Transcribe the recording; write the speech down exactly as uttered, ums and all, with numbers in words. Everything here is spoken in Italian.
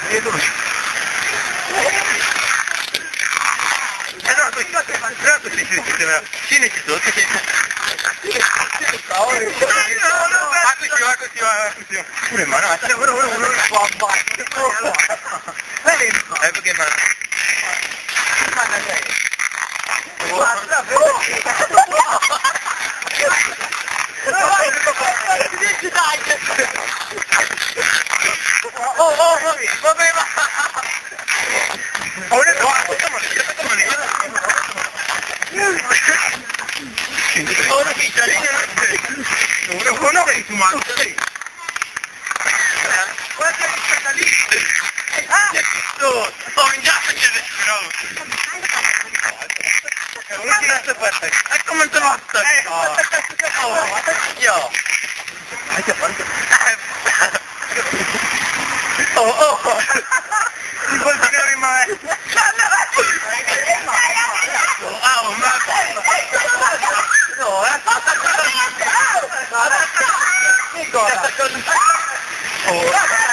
no, tu tu si si si Cine ci sono, che va così, va così, va così. Pure ma no, ora ora ora ora eh perché ma guarda lei. Guarda però. Oh oh, vabbè va. Ora guarda, ora mi sta lì. Ora ora vai tu ma. Guarda che sta lì. Ah, sto in casa c'è bravo. E come te lo stai? Io. Oh oh. Si può tirare mai. Ah, ma no, eh. Che cosa? Oh.